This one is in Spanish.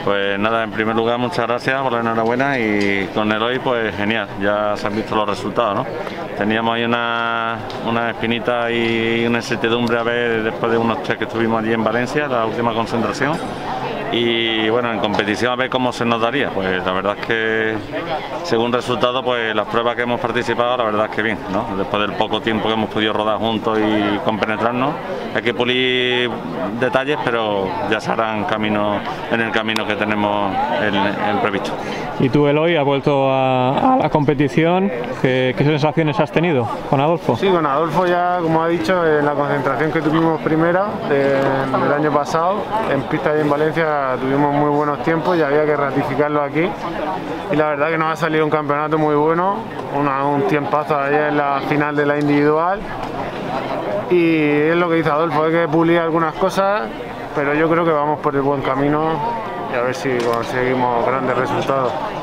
Pues nada, en primer lugar muchas gracias por la enhorabuena y con Eloy pues genial, ya se han visto los resultados, ¿no? Teníamos ahí una espinita y una incertidumbre a ver después de unos test que estuvimos allí en Valencia, la última concentración. Y bueno, en competición a ver cómo se nos daría. Pues la verdad es que según resultado, pues las pruebas que hemos participado, la verdad es que bien, ¿no? Después del poco tiempo que hemos podido rodar juntos y compenetrarnos, hay que pulir detalles, pero ya se harán camino en el camino que tenemos en previsto. ¿Y tú, Eloy, has vuelto a la competición? ¿Qué sensaciones has tenido con Adolfo? Sí, con Adolfo ya, como ha dicho, en la concentración que tuvimos primera del año pasado, en pista y en Valencia tuvimos muy buenos tiempos y había que ratificarlo aquí. Y la verdad que nos ha salido un campeonato muy bueno, un tiempazo ayer en la final de la individual. Y es lo que dice Adolfo, hay que pulir algunas cosas, pero yo creo que vamos por el buen camino y a ver si conseguimos grandes resultados.